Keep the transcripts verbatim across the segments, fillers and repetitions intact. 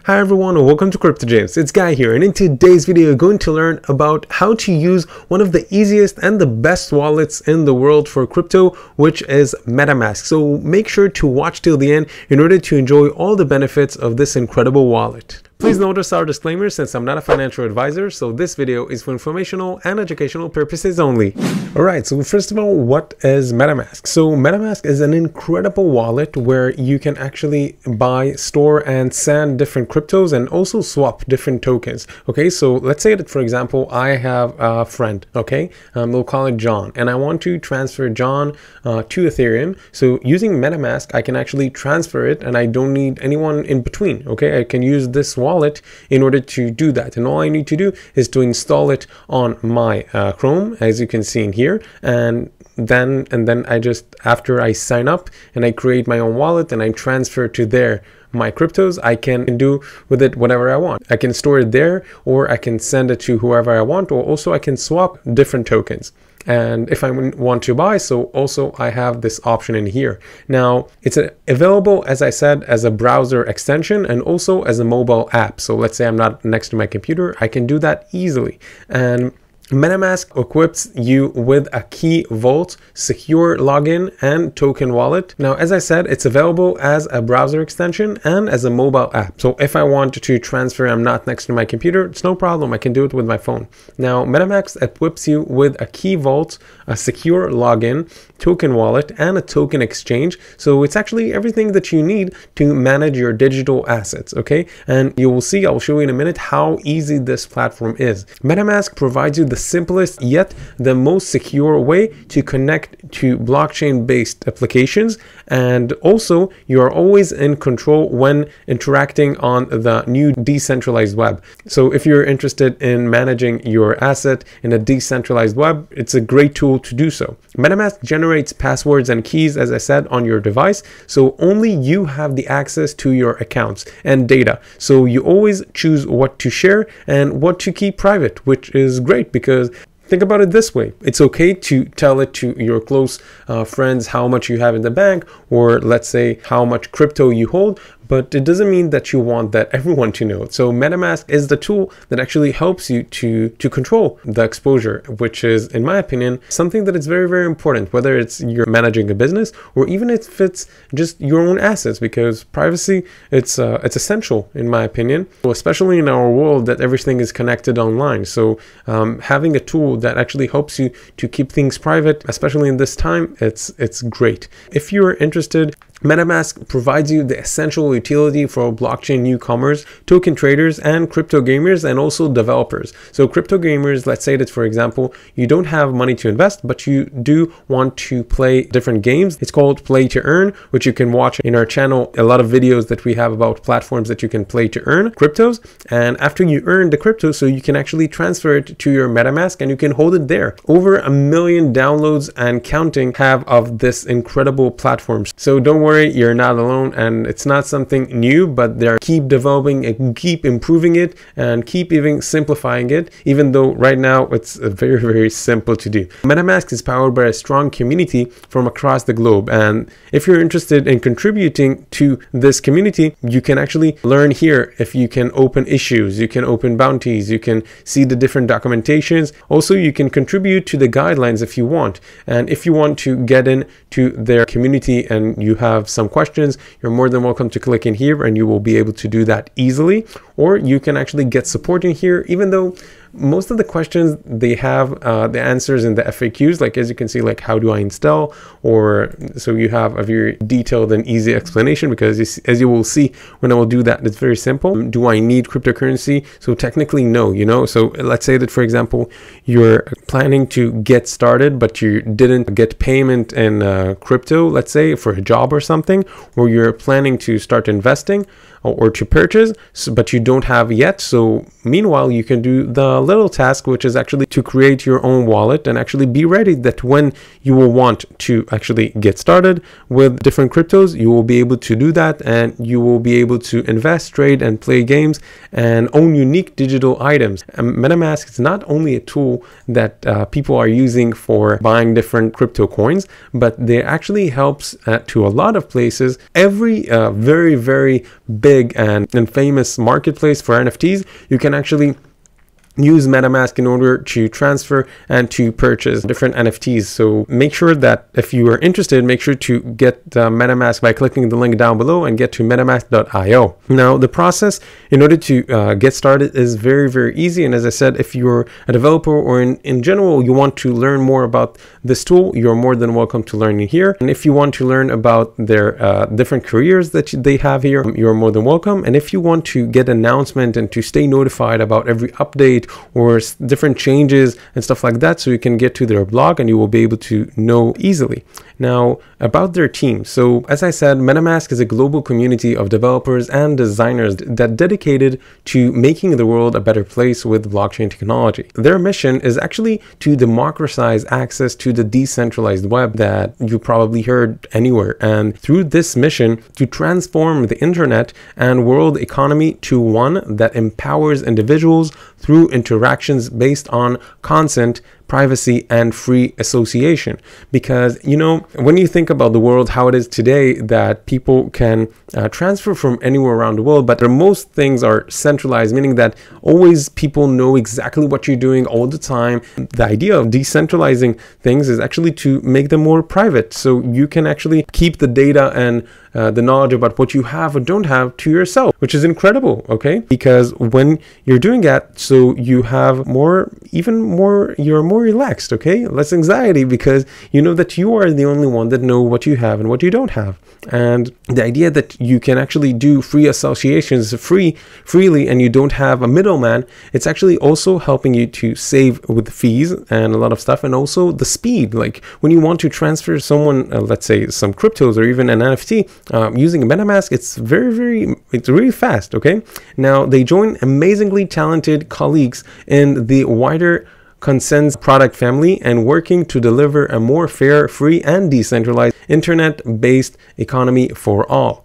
Hi everyone, and welcome to Crypto James. It's Guy here, and in today's video you're going to learn about how to use one of the easiest and the best wallets in the world for crypto, which is Metamask. So make sure to watch till the end in order to enjoy all the benefits of this incredible wallet. Please notice our disclaimer since I'm not a financial advisor, so this video is for informational and educational purposes only. Alright, so first of all, what is Metamask? So Metamask is an incredible wallet where you can actually buy, store, and send different cryptos and also swap different tokens. Okay, so let's say that, for example, I have a friend, okay, um, we'll call it John, and I want to transfer John uh, to Ethereum. So using Metamask, I can actually transfer it and I don't need anyone in between, okay? I can use this wallet in order to do that, and all I need to do is to install it on my uh, Chrome, as you can see in here, and then and then I just, after I sign up and I create my own wallet and I transfer to there my cryptos, I can do with it whatever I want. I can store it there, or I can send it to whoever I want, or also I can swap different tokens. And if I want to buy, so also I have this option in here. Now it's available, as I said, as a browser extension and also as a mobile app. So let's say I'm not next to my computer, I can do that easily. And Metamask equips you with a key vault, secure login, and token wallet. Now, as I said, it's available as a browser extension and as a mobile app. So if I want to transfer, I'm not next to my computer, it's no problem. I can do it with my phone. Now, Metamask equips you with a key vault, a secure login, token wallet, and a token exchange. So it's actually everything that you need to manage your digital assets, okay? And you will see, I'll show you in a minute how easy this platform is. Metamask provides you the simplest yet the most secure way to connect to blockchain-based applications, and also you are always in control when interacting on the new decentralized web. So if you're interested in managing your asset in a decentralized web, it's a great tool to do so. Metamask generates passwords and keys, as I said, on your device, so only you have the access to your accounts and data. So you always choose what to share and what to keep private, which is great because Because think about it this way. It's okay to tell it to your close uh, friends how much you have in the bank, or let's say how much crypto you hold, but it doesn't mean that you want that everyone to know. So Metamask is the tool that actually helps you to, to control the exposure, which is, in my opinion, something that is very, very important, whether it's you're managing a business or even if it's just your own assets, because privacy, it's, uh, it's essential, in my opinion, especially in our world that everything is connected online. So um, having a tool that actually helps you to keep things private, especially in this time, it's, it's great. If you're interested, Metamask provides you the essential utility for blockchain newcomers, token traders, and crypto gamers, and also developers. So crypto gamers, let's say that, for example, you don't have money to invest, but you do want to play different games. It's called Play to Earn, which you can watch in our channel, a lot of videos that we have about platforms that you can play to earn cryptos. And after you earn the crypto, so you can actually transfer it to your Metamask and you can hold it there. Over a million downloads and counting have of this incredible platform. So don't worry, you're not alone, and it's not something new, but they're keep developing and keep improving it and keep even simplifying it, even though right now it's very, very simple to do. Metamask is powered by a strong community from across the globe, and if you're interested in contributing to this community, you can actually learn here. If you can open issues, you can open bounties, you can see the different documentations. Also, you can contribute to the guidelines if you want, and if you want to get into their community and you have some questions, you're more than welcome to click in here and you will be able to do that easily. Or you can actually get support in here, even though most of the questions they have uh, the answers in the F A Qs, like as you can see, like how do I install, or so you have a very detailed and easy explanation, because you see, as you will see when I will do that, it's very simple. Do I need cryptocurrency? So technically no, you know. So let's say that, for example, you're planning to get started but you didn't get payment in uh, crypto, let's say for a job or something, or you're planning to start investing or to purchase, so, but you don't have yet. So meanwhile, you can do the little task, which is actually to create your own wallet and actually be ready that when you will want to actually get started with different cryptos, you will be able to do that, and you will be able to invest, trade, and play games and own unique digital items. And Metamask is not only a tool that uh, people are using for buying different crypto coins, but they actually helps uh, to a lot of places. Every uh, very, very big big and, and famous marketplace for N F Ts, you can actually use MetaMask in order to transfer and to purchase different N F Ts. So make sure that if you are interested, make sure to get uh, MetaMask by clicking the link down below and get to metamask dot i o. Now, the process in order to uh, get started is very, very easy. And as I said, if you're a developer or in, in general, you want to learn more about this tool, you're more than welcome to learn it here. And if you want to learn about their uh, different careers that they have here, you're more than welcome. And if you want to get an announcement and to stay notified about every update or different changes and stuff like that, so you can get to their blog and you will be able to know easily. Now, about their team. So as I said, MetaMask is a global community of developers and designers that dedicated to making the world a better place with blockchain technology. Their mission is actually to democratize access to the decentralized web that you probably heard anywhere. And through this mission, to transform the internet and world economy to one that empowers individuals through interactions based on consent, privacy, and free association. Because, you know, when you think about the world, how it is today, that people can uh, transfer from anywhere around the world, but most things are centralized, meaning that always people know exactly what you're doing all the time. The idea of decentralizing things is actually to make them more private, so you can actually keep the data and uh, the knowledge about what you have or don't have to yourself, which is incredible, okay? Because when you're doing that, so you have more, even more, you're more relaxed, okay? Less anxiety, because you know that you are the only one that know what you have and what you don't have. And the idea that you can actually do free associations free freely and you don't have a middleman, it's actually also helping you to save with fees and a lot of stuff, and also the speed. Like when you want to transfer someone, uh, let's say some cryptos or even an N F T um, using MetaMask, it's very, very, it's really fast, okay? Now, they join amazingly talented colleagues in the wider Consens product family and working to deliver a more fair, free, and decentralized internet-based economy for all.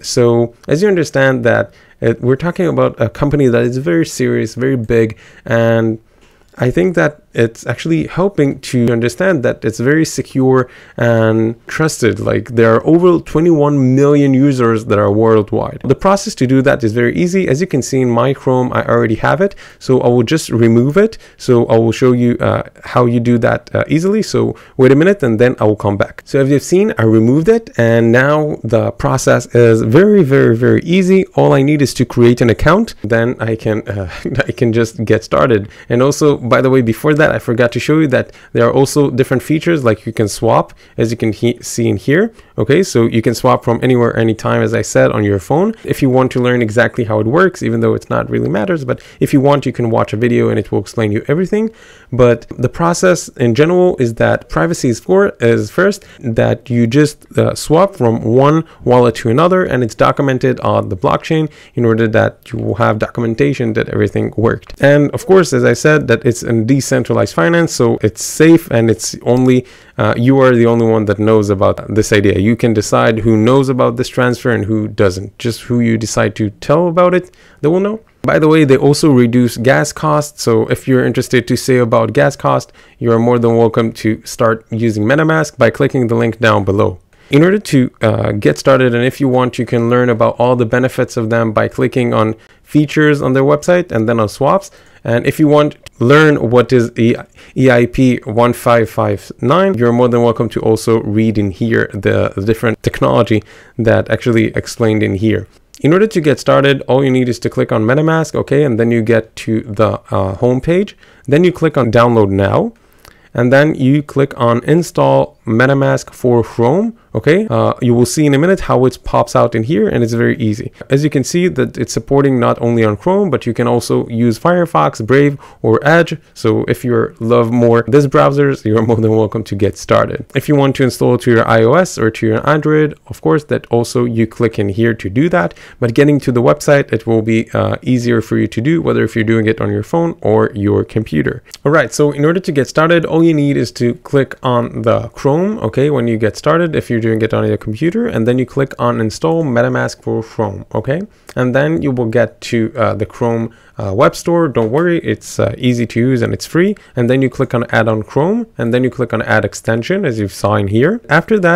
So as you understand that it, we're talking about a company that is very serious, very big, and I think that it's actually helping to understand that it's very secure and trusted. Like there are over twenty-one million users that are worldwide. The process to do that is very easy. As you can see in my Chrome, I already have it. So I will just remove it. So I will show you uh, how you do that uh, easily. So wait a minute and then I will come back. So as you've seen, I removed it, and now the process is very, very, very easy. All I need is to create an account. Then I can, uh, I can just get started. And also, by the way, before that, I forgot to show you that there are also different features, like you can swap, as you can see in here. Okay, so you can swap from anywhere, anytime, as I said, on your phone. If you want to learn exactly how it works, even though it's not really matters, but if you want, you can watch a video and it will explain you everything. But the process in general is that privacy is for is first, that you just uh, swap from one wallet to another, and it's documented on the blockchain in order that you will have documentation that everything worked. And of course, as I said, that it's a decentralized finance, so it's safe, and it's only uh, you are the only one that knows about this idea. You can decide who knows about this transfer and who doesn't. Just who you decide to tell about it, they will know. By the way, they also reduce gas costs. So if you're interested to say about gas cost, you are more than welcome to start using MetaMask by clicking the link down below. In order to uh, get started, and if you want, you can learn about all the benefits of them by clicking on features on their website and then on swaps. And if you want to learn what is E I P one five five nine, you're more than welcome to also read in here the different technology that actually explained in here. In order to get started, all you need is to click on MetaMask, okay, and then you get to the uh, home page. Then you click on download now, and then you click on install MetaMask for Chrome. Okay, uh, you will see in a minute how it pops out in here, and it's very easy. As you can see that it's supporting not only on Chrome, but you can also use Firefox, Brave, or Edge. So if you love more this browsers, you're more than welcome to get started. If you want to install it to your iOS or to your Android, of course, that also you click in here to do that. But getting to the website, it will be uh, easier for you to do, whether if you're doing it on your phone or your computer. All right, so in order to get started, all you need is to click on the Chrome, okay, when you get started, if you're doing it on your computer, and then you click on install MetaMask for Chrome, okay, and then you will get to uh, the Chrome uh, web store. Don't worry, it's uh, easy to use and it's free. And then you click on add on Chrome, and then you click on add extension, as you saw in here. After that,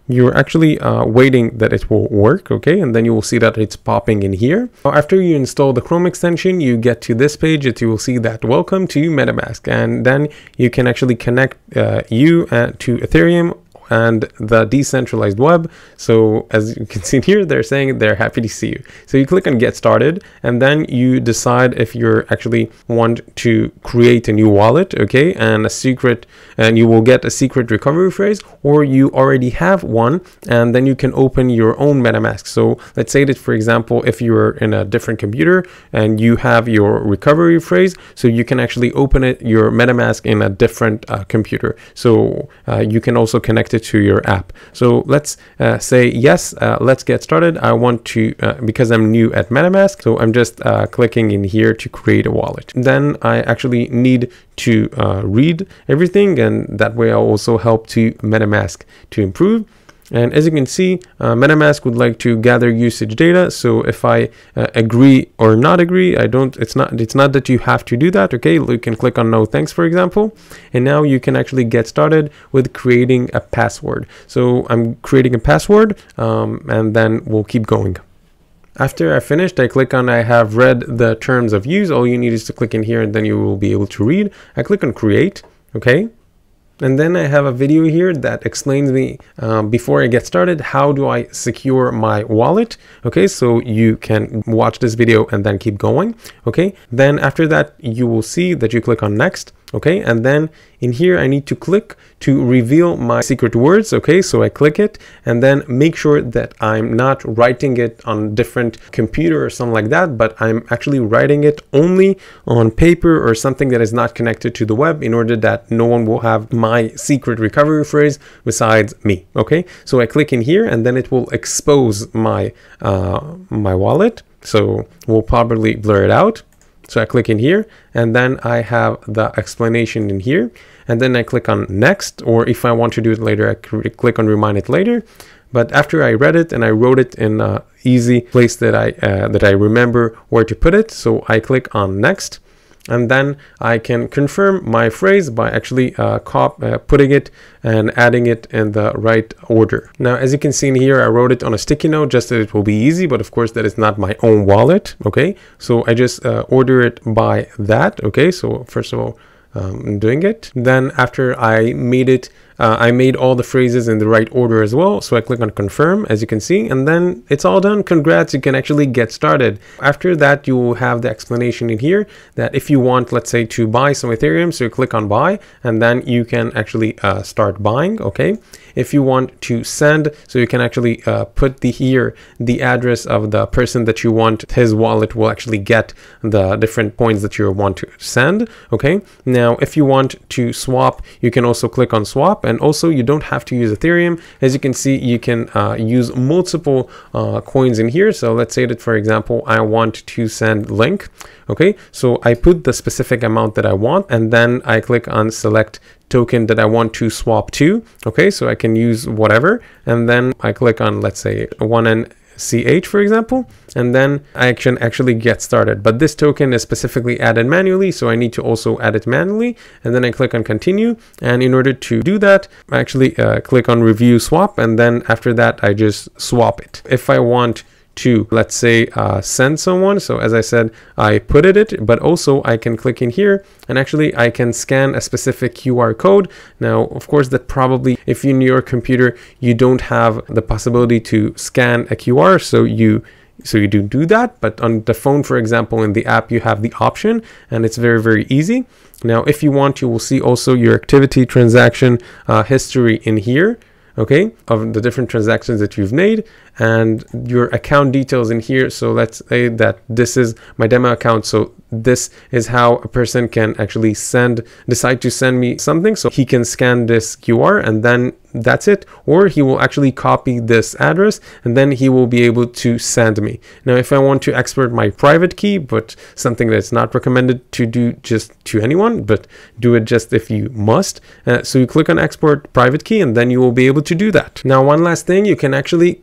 you're actually uh, waiting that it will work, okay? And then you will see that it's popping in here. After you install the Chrome extension, you get to this page that you will see that welcome to Metamask, and then you can actually connect uh, you uh, to Ethereum and the decentralized web. So as you can see here, they're saying they're happy to see you. So you click on get started, and then you decide if you're actually want to create a new wallet, okay, and a secret, and you will get a secret recovery phrase, or you already have one, and then you can open your own MetaMask. So let's say that, for example, if you're in a different computer and you have your recovery phrase, so you can actually open it, your MetaMask, in a different uh, computer. So uh, you can also connect it to your app. So let's uh, say yes, uh, let's get started. I want to, uh, because I'm new at MetaMask, so I'm just uh, clicking in here to create a wallet. Then I actually need to uh, read everything, and that way I'll also help to MetaMask to improve. And as you can see, uh, MetaMask would like to gather usage data. So if I uh, agree or not agree, I don't, it's not, it's not that you have to do that. Okay. You can click on no thanks, for example, and now you can actually get started with creating a password. So I'm creating a password, um, and then we'll keep going. After I finished, I click on I have read the terms of use. All you need is to click in here, and then you will be able to read. I click on create. Okay. And then I have a video here that explains me um, before I get started, how do I secure my wallet? Okay, so you can watch this video and then keep going. Okay, then after that, you will see that you click on next. Okay, and then in here I need to click to reveal my secret words. Okay, so I click it, and then make sure that I'm not writing it on different computer or something like that, but I'm actually writing it only on paper or something that is not connected to the web, in order that no one will have my secret recovery phrase besides me. Okay, so I click in here, and then it will expose my uh, my wallet. So we'll probably blur it out. So I click in here, and then I have the explanation in here, and then I click on next, or if I want to do it later, I click on remind it later. But after I read it and I wrote it in a easy place that I uh, that I remember where to put it, so I click on next, and then I can confirm my phrase by actually uh, cop uh, putting it and adding it in the right order. Now, as you can see in here, I wrote it on a sticky note just that it will be easy, but of course that is not my own wallet. Okay, so I just uh, order it by that. Okay, so first of all, um, I'm doing it. Then after I made it, Uh, I made all the phrases in the right order as well. So I click on confirm, as you can see, and then it's all done. Congrats, you can actually get started. After that, you will have the explanation in here that if you want, let's say, to buy some Ethereum, so you click on buy, and then you can actually uh, start buying. Okay. If you want to send, so you can actually uh, put the here the address of the person that you want his wallet will actually get the different points that you want to send. Okay. Now, if you want to swap, you can also click on swap. And also, you don't have to use Ethereum. As you can see, you can uh, use multiple uh, coins in here. So let's say that, for example, I want to send link. Okay, so I put the specific amount that I want, and then I click on select token that I want to swap to. Okay, so I can use whatever, and then I click on, let's say, one N C H, for example, and then I can actually get started. But this token is specifically added manually, so I need to also add it manually, and then I click on continue. And in order to do that, I actually uh, click on review swap, and then after that I just swap it. If I want to, let's say, uh, send someone, so as I said, I put it, it but also I can click in here, and actually I can scan a specific Q R code. Now, of course, that probably, if in your computer you don't have the possibility to scan a Q R, so you so you do do that, but on the phone, for example, in the app, you have the option, and it's very, very easy. Now, if you want, you will see also your activity transaction uh, history in here. Okay, of the different transactions that you've made, and your account details in here. So let's say that this is my demo account. So this is how a person can actually send, decide to send me something. So he can scan this Q R, and then that's it. Or he will actually copy this address, and then he will be able to send me. Now, if I want to export my private key, but something that's not recommended to do just to anyone, but do it just if you must. Uh, so you click on export private key, and then you will be able to do that. Now, one last thing, you can actually connect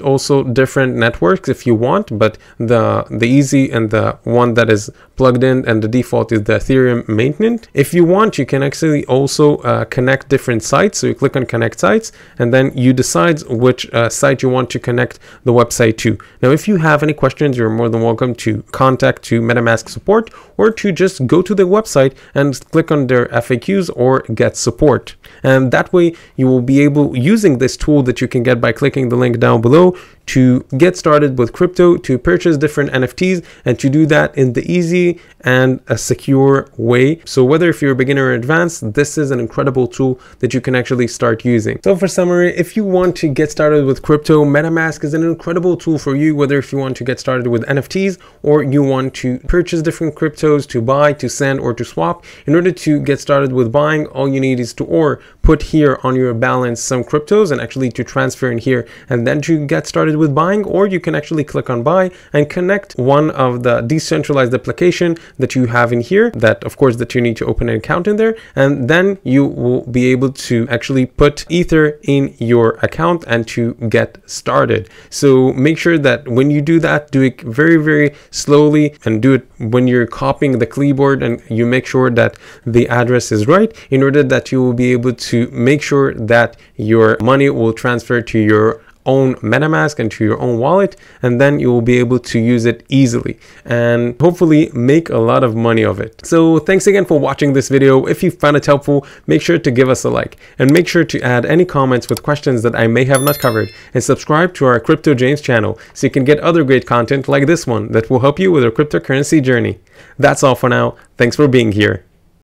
connect also different networks if you want, but the the easy and the one that is plugged in and the default is the Ethereum maintenance. If you want, you can actually also uh, connect different sites. So you click on connect sites, and then you decide which uh, site you want to connect the website to. Now, if you have any questions, you're more than welcome to contact to MetaMask support, or to just go to the website and click on their F A Qs or get support. And that way you will be able, using this tool that you can get by clicking the link down below, to get started with crypto, to purchase different N F Ts, and to do that in the easy and a secure way. So whether if you're a beginner or advanced, this is an incredible tool that you can actually start using. So for summary, if you want to get started with crypto, MetaMask is an incredible tool for you, whether if you want to get started with N F Ts or you want to purchase different cryptos to buy, to send, or to swap. In order to get started with buying, all you need is to or put here on your balance some cryptos and actually to transfer in here, and then to get started with buying, or you can actually click on buy and connect one of the decentralized application that you have in here, that of course that you need to open an account in there, and then you will be able to actually put Ether in your account and to get started. So make sure that when you do that, do it very very slowly, and do it when you're copying the clipboard, and you make sure that the address is right, in order that you will be able to make sure that your money will transfer to your own MetaMask and to your own wallet, and then you will be able to use it easily and hopefully make a lot of money of it. So thanks again for watching this video. If you found it helpful, make sure to give us a like, and make sure to add any comments with questions that I may have not covered, and subscribe to our Crypto James channel so you can get other great content like this one that will help you with your cryptocurrency journey. That's all for now. Thanks for being here.